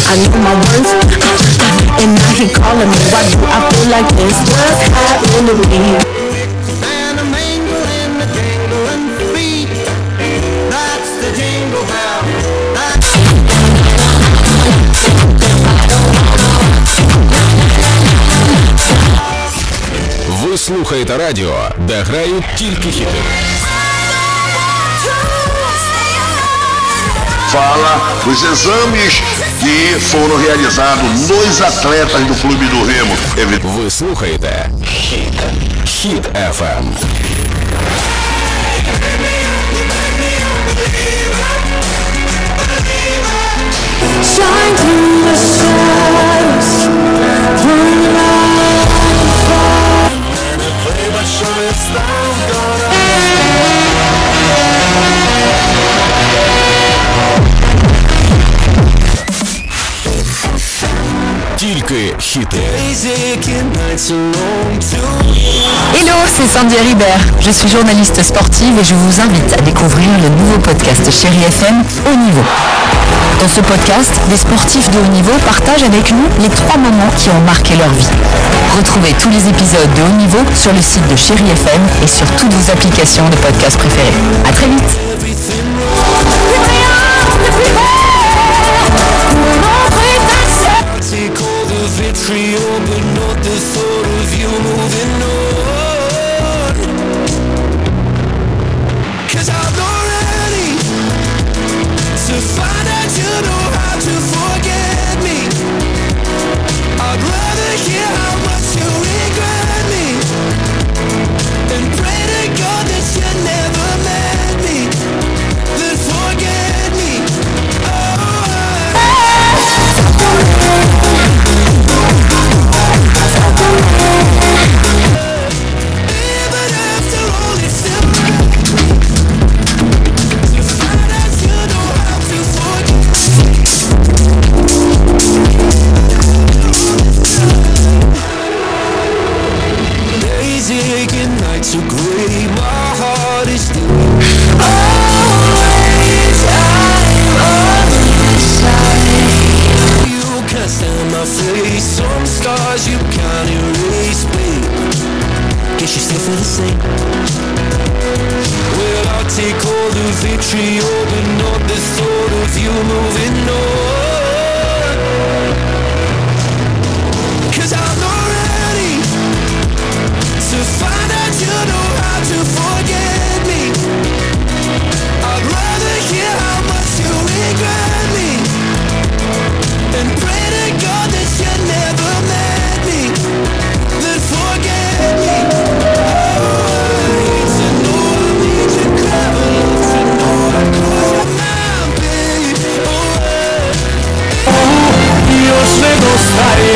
I knew my worth, and now he calling me. Why do I feel like this? What's happening to me? And a mingle in the jingling feet. That's the jingle bell. Ви слухаєте радіо, де грають тільки хіти. Fala os exames que foram realizados nos atletas do Clube do Remo. Ви слухаєте Хіт FM. Shine through the shadows, through the light fall. And I play my show, it's now gonna Тільки хіти. Hello, c'est Sandy Ribert. Je suis journaliste sportive et je vous invite à découvrir le nouveau podcast Chérie FM Haut Niveau. Dans ce podcast, des sportifs de haut niveau partagent avec nous les 3 moments qui ont marqué leur vie. Retrouvez tous les épisodes de Haut Niveau sur le site de Chérie FM et sur toutes vos applications de podcast préférées. À très vite. Take all the vitriol, but not the thought of you moving on. 'Cause I'm not ready to find out you know how to forget me. I'd rather hear how much you regret me than pray to God that you never met me, then forget me. So great, my heart is still always I'm on your side. You can't stand my face. Some stars you can't erase, babe. Guess you still feel the same. Well, I'll take all the vitriol, but not the thought of you moving on. 'Cause I'm not ready to find out you know how to forget me. I'd rather hear how much you regret me than pray to God that you never met me, then forget me. Oh, I need to know, I need your clever love to know I close your mind, babe. Io se non stai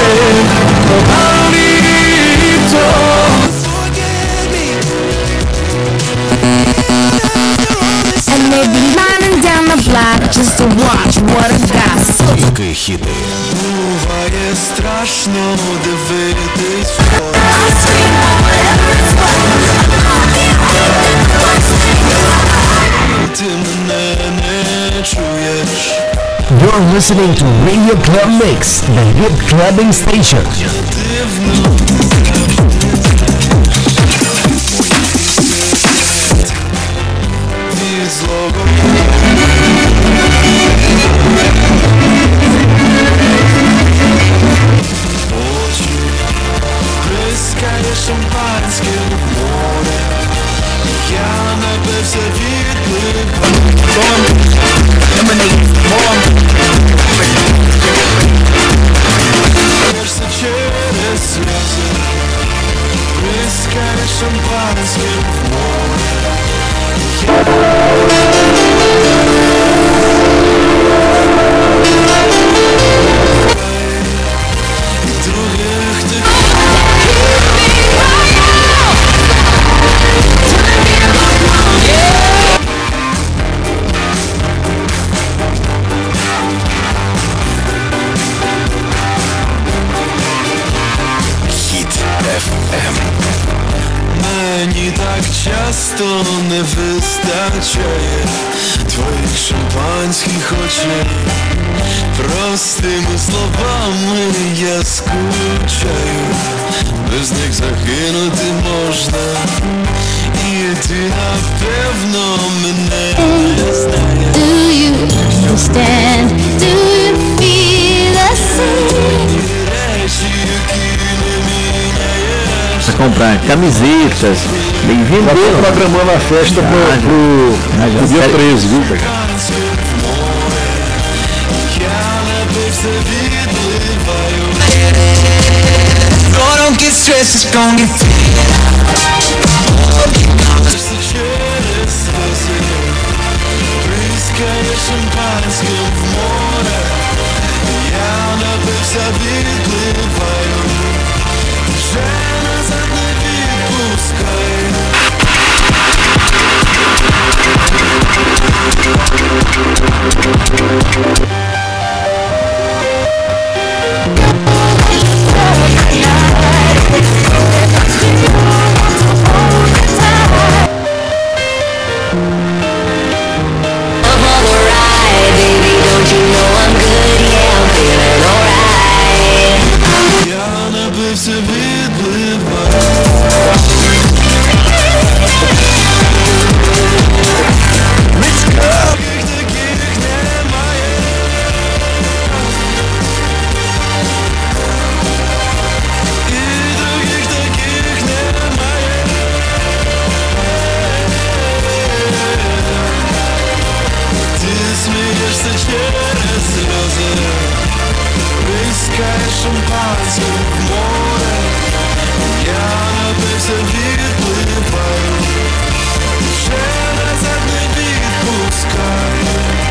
bonito. And they be lining down the block just to watch what I got. Тільки хіти. Буває страшно дивитись. Ти мене не чуєш. You're listening to Radio Club Mix, the hit clubbing station. Плескає шампанське в море. Я напився відпливу. Верся через сльози. Плескає шампанське в море. Других ти Мені так часто не вистачає твоїх шампанських очей. Простими словами я скучаю, без них загинути можна, і ти напевно мене не знаєш. Do you understand? Do you feel the same? Речі, які не міняєш. Pra comprar camisetas, bem-vindo. Já tô programando a festa pro dia 13, viu, cara? No, don't get stressed, it's gonna get Бризкає шампанським в море, я напився, відпливаю, вже назад не відпускай. Я напився, відпливаю. Таких немає. І других таких немає. Ти смієшся через сльози, бризкає шампанським в море, я напився, відпливаю, вже назад не відпускай.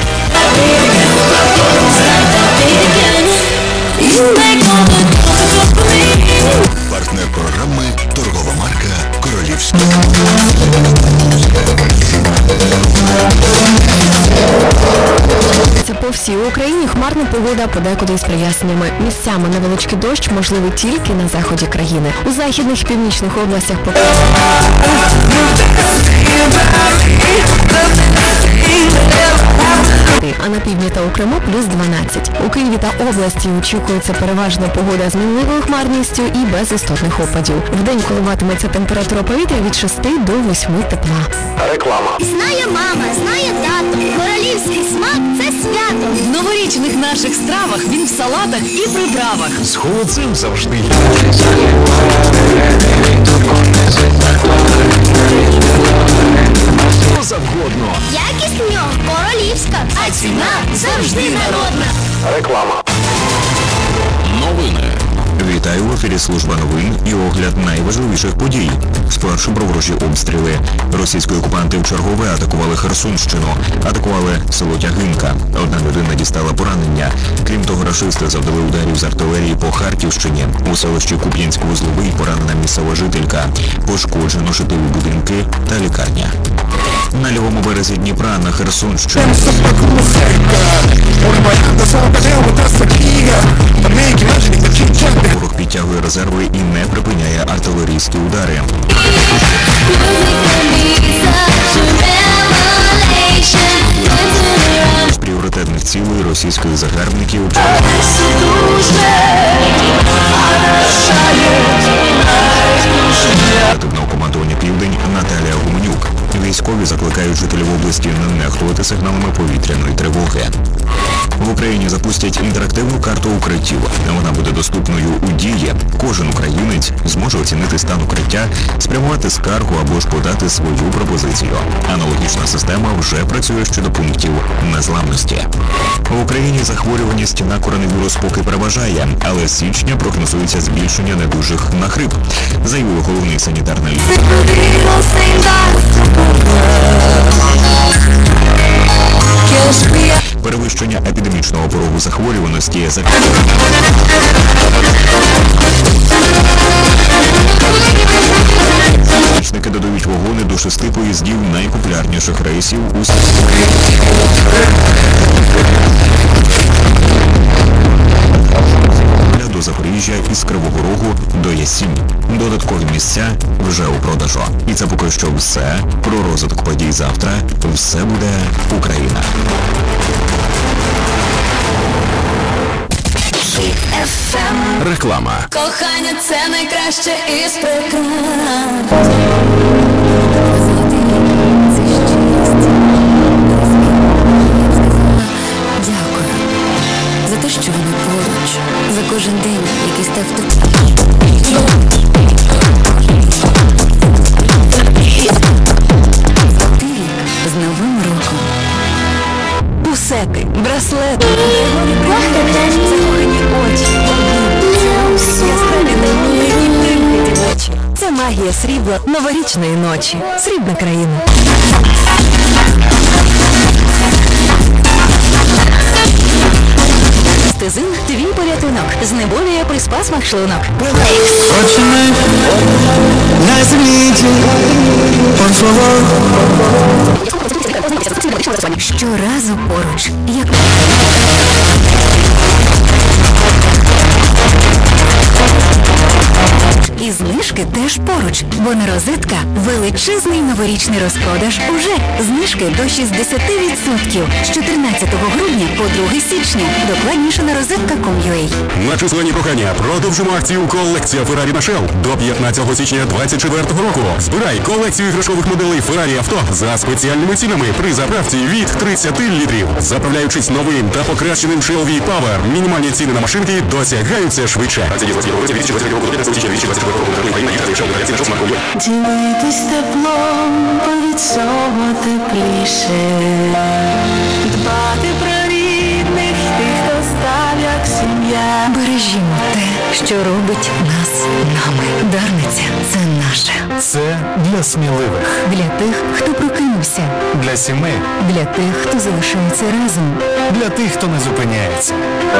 Партнер програми торгова марка Королівська. Це по всій Україні хмарна погода, подекуди з проясненнями. Місцями невеличкий дощ можливий тільки на заході країни. У західних і північних областях а на півдні та у Криму плюс 12. У Києві та області очікується переважна погода з мінливою хмарністю і без істотних опадів. Вдень коливатиметься температура повітря від 6 до 8 тепла. Реклама. Знає мама, знає тато. Королівський смак – це свято. В новорічних наших стравах він в салатах і приправах. З холодцем завжди. Завгодно. Якість в нього королівська, а ціна завжди народна. Реклама. Новини. Вітаю, в ефірі служба новин і огляд найважливіших подій. Спершу про ворожі обстріли. Російські окупанти вчергове атакували Херсонщину, атакували село Тягинка. Одна людина дістала поранення. Крім того, рашисти завдали ударів з артилерії по Харківщині. У селищі Куп'янськ-Вузловий поранена місцева жителька. Пошкоджено житлові будинки та лікарня. На лівому березі Дніпра на Херсонщині. Ворог підтягує резерви і не припиняє артилерійські удари. З пріоритетних цілей російських загарбників оперативного командування «Південь» Наталія Гуменюк. Військові закликають жителів області не нехтувати сигналами повітряної тривоги. В Україні запустять інтерактивну карту укриттів. Вона буде доступною у дії. Кожен українець зможе оцінити стан укриття, спрямувати скаргу або ж подати свою пропозицію. Аналогічна система вже працює щодо пунктів незламності. В Україні захворюваність на коронавірус поки переважає, але з січня прогнозується збільшення недужих на грип, заявив головний санітарний лікар. Перевищення епідемічного порогу захворюваності Річники додають вагони до 6 поїздів найпопулярніших рейсів у до Запоріжжя із Кривого Рогу до Ясінь. Додаткові місця вже у продажу. І це поки що все. Про розвиток подій завтра. Все буде Україна. Реклама. Кохання – це найкраще із прикрас. Дякую за те, що вони поруч, за кожен день, який став таким. З Новим роком. Бусети, браслети, закохані очі, яскраві неймовірні прикриті очі. Це магія срібла новорічної ночі. Срібна країна. Стезин – твій порятунок. Знеболює при спазмах шлунок. Щоразу поруч. Як... І знижки теж поруч, бо на Розетка величезний новорічний розпродаж уже. Знижки до 60% з 14 грудня по 2 січня. Докладніше на rozetta.com.ua. На численні прохання продовжимо акцію «Колекція Феррарі на Шелл» до 15 січня 2024 року. Збирай колекцію іграшкових моделей Феррарі авто за спеціальними цінами при заправці від 30 літрів. Заправляючись новим та покращеним Shell V-Power, мінімальні ціни на машинки досягаються швидше. Ділитись теплом, від цього тепліше. Дбати про рідних, тих, хто став як сім'я. Бережімо те, що робить нас нами. Дарниця – це наше. Це для сміливих. Для тих, хто прокинувся. Для сімей. Для тих, хто залишається разом. Для тих, хто не зупиняється.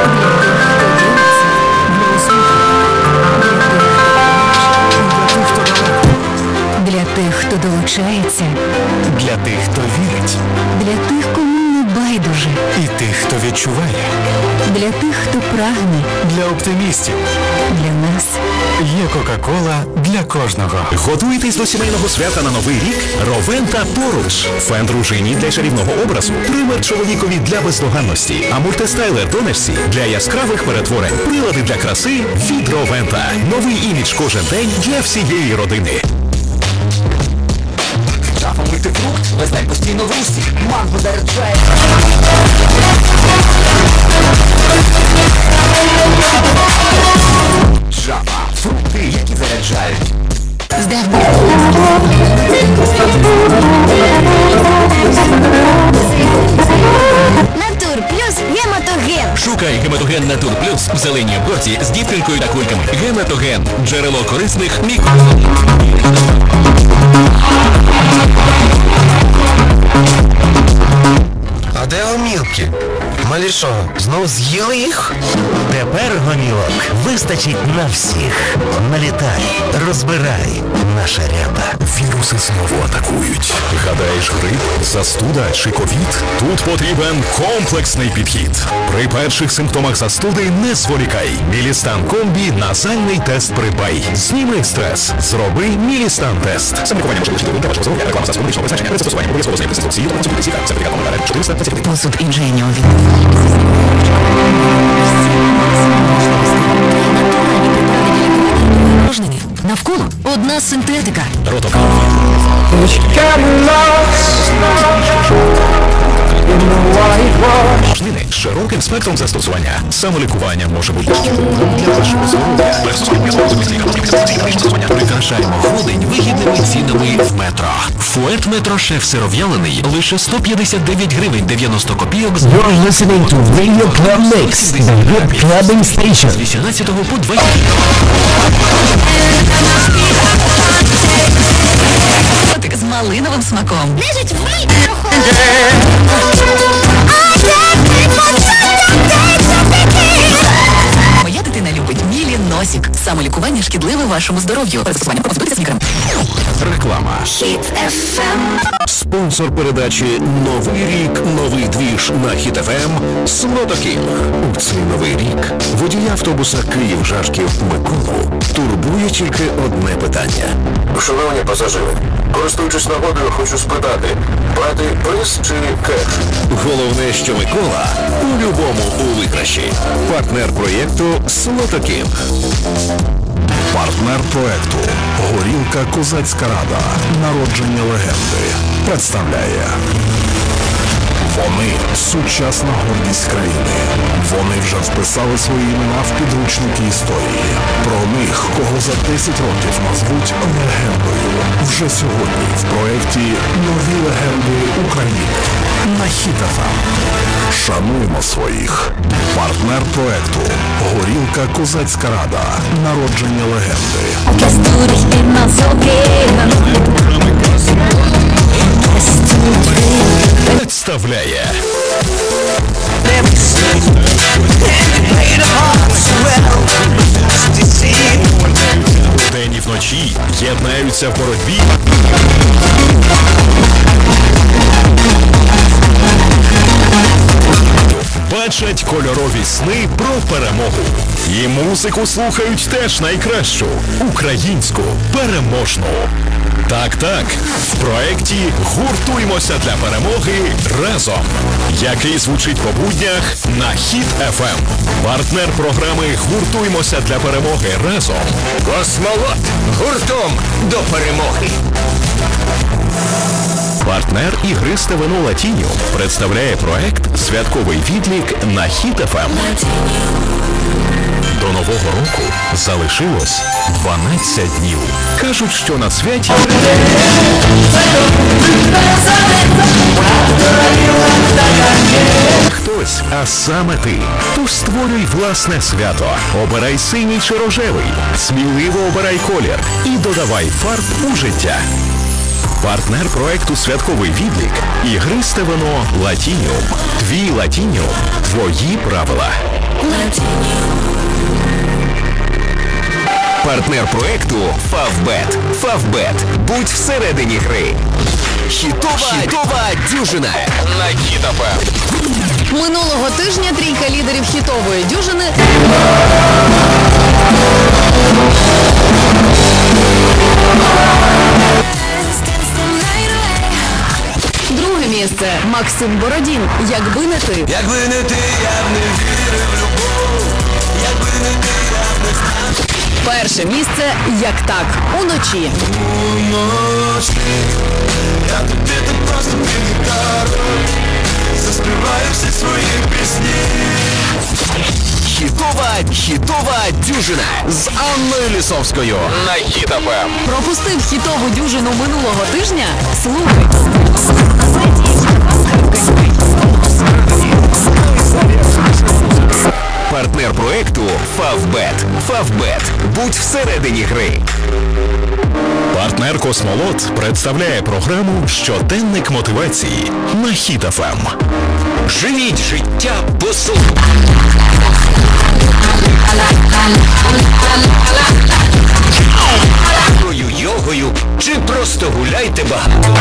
Для тих, хто долучається. Для тих, хто вірить. Для тих, кому не байдуже. І тих, хто відчуває. Для тих, хто прагне. Для оптимістів. Для нас. Є Кока-Кола для кожного. Готуйтесь до сімейного свята на Новий рік. Ровента поруч. Фен дружині для чарівного образу. Пример чоловікові для бездоганності. А мультистайлер донечці для яскравих перетворень. Прилади для краси від Ровента. Новий імідж кожен день для всієї родини. Жафа мультифрукт, весь день постійно в русі. Манго заряджає. Жафа, фрукти, які заряджають. Натур плюс гематоген. Шукай гематоген Натур Плюс в зеленій обгорці з дівчинкою та кульками. Гематоген. Джерело корисних мікро. А де гомілки? Малі що, знов з'їли їх? Тепер гомілок вистачить на всіх. Налітай, розбирай, наша ряба. Віруси знову атакують. Гадаєш, грип, застуда чи ковід? Тут потрібен комплексний підхід. При перших симптомах застуди не зволікай. Мілістан комбі – назальний тест при БАЙ. Зніми стрес. Зроби Мілістан тест. Самлікування може лишити та вашого здоров'я. Реклама засобу медичного призначення. Перед застосуванням обов'язково знайомитися з інструкцією та консультації лікаря. Сертифікат номер 430. Посуд Інженіо від... Навколо одна синтетика. Роток. Рослини з широким спектром застосування. Самолікування може бути шкідливим для вашого здоров'я. Прикрашаємо грудень вигідними цінами в Метро. Фует Метро Шеф сиров'ялений лише 159 гривень 90 копійок. You're listening to Radio Club Mix, the hit clubbing station. З 18 по 20. З малиновим смаком. Лежить в Моя дитина любить Мілі Носік. Самолікування шкідливе вашому здоров'ю. Перед застосуванням консультуйтеся з лікарем. Реклама. Hit FM. Спонсор передачі «Новий рік, новий двіж» на Хіт ФМ «Слотокінг». У цей новий рік водій автобуса Київ-Жашків Миколу турбує тільки одне питання. Шановні пасажири, користуючись нагодою, хочу спитати, брати приз чи кеш? Головне, що Микола у любому у виграші. Партнер проєкту «Слотокінг». Партнер проєкту «Горілка Козацька Рада. Народження легенди» представляє. Вони – сучасна гордість країни. Вони вже вписали свої імена в підручники історії. Про них, кого за 10 років назвуть легендою. Вже сьогодні в проєкті «Нові легенди України» на Хіт ФМ. Шануємо своїх. Партнер проєкту «Горілка Козацька Рада. Народження легенди». Представляє вдень і вночі єднаються в боротьбі. Бачать кольорові сни про перемогу. І музику слухають теж найкращу – українську, переможну. Так, в проєкті «Гуртуймося для перемоги разом», який звучить по буднях на Хіт ФМ. Партнер програми «Гуртуймося для перемоги разом» – Космолот. Гуртом до перемоги. Партнер ігристе вино «Латініум» представляє проект «Святковий відлік» на Хіт ФМ. До Нового року залишилось 12 днів. Кажуть, що на святі хтось, а саме ти. Тож створюй власне свято. Обирай синій чи рожевий. Сміливо обирай колір і додавай фарб у життя. Партнер проекту «Святковий відлік» – ігристе вино «Латініум». Твій «Латініум» – твої правила. Партнер проекту «Фавбет». «Фавбет». Будь всередині гри. Хітова дюжина на Хіт ФМ. Минулого тижня трійка лідерів хітової дюжини друге місце Максим Бородін. Якби не ти. Якби не ти, я б не вірив в любов. Якби не ти, я б не знав. Перше місце Як так. Уночі. Уночі я тобі тут просто під гітару заспіваю всі свої пісні. Хітова дюжина з Анною Лісовською на Хіт ФМ. Пропустив хітову дюжину минулого тижня? Слухай. Партнер проекту «Фавбет». «Фавбет». Будь всередині гри. Партнер «Космолот» представляє програму «Щоденник мотивації» на Хіт ФМ. Живіть життя босу. Йогою чи просто гуляйте багато.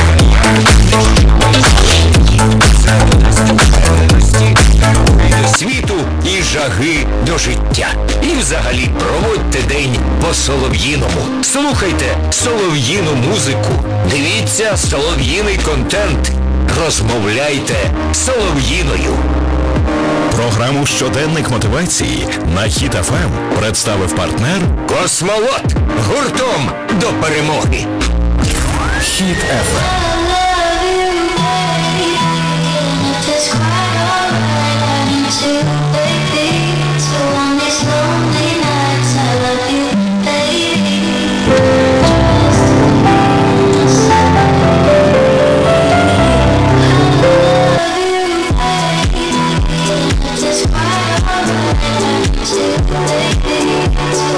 До світу і жаги до життя. І взагалі проводьте день по-солов'їному. Слухайте солов'їну музику. Дивіться солов'їний контент. Розмовляйте солов'їною. Програму «Щоденник мотивації» на Хіт ФМ представив партнер «Космолот». Гуртом до перемоги. Хіт ФМ.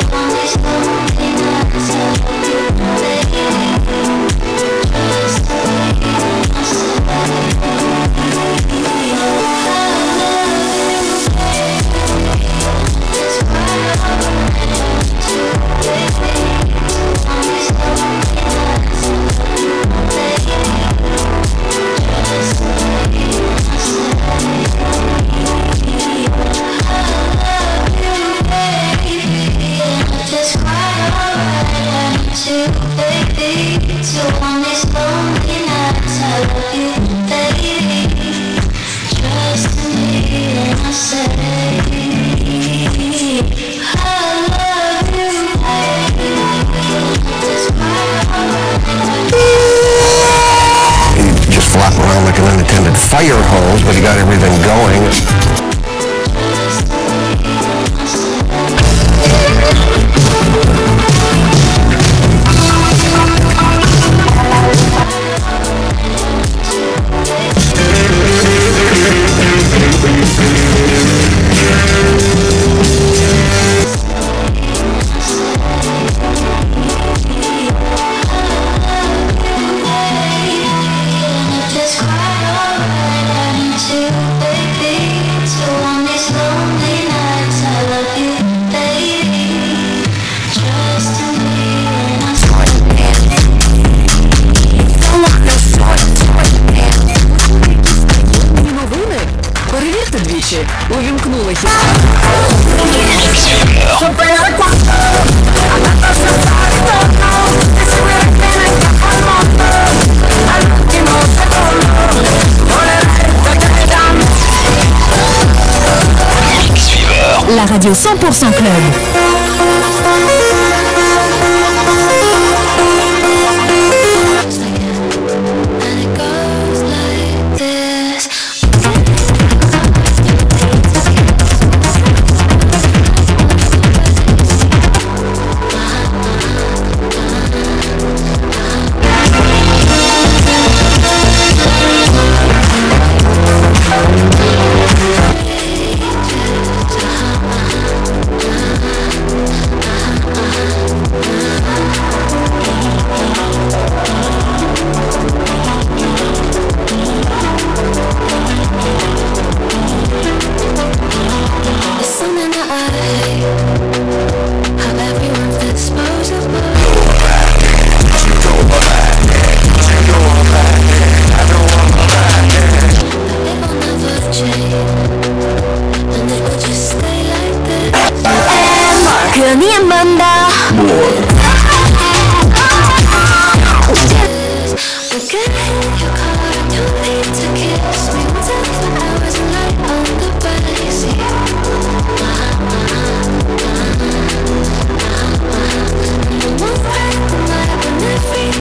Just Just flop around like an unattended fire hose, but you got everything going. Перевірте двічі. Увімкнули хіт. La radio 100% Club. Boy.